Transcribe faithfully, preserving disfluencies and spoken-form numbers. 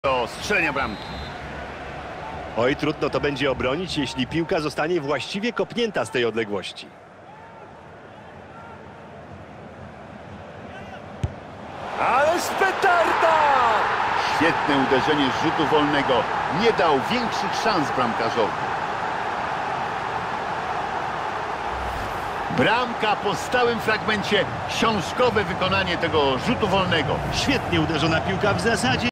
do strzelenia bramki. Oj, trudno to będzie obronić, jeśli piłka zostanie właściwie kopnięta z tej odległości. Ależ petarda! Świetne uderzenie z rzutu wolnego. Nie dał większych szans bramkarzowi. Bramka po stałym fragmencie. Książkowe wykonanie tego rzutu wolnego. Świetnie uderzona piłka w zasadzie.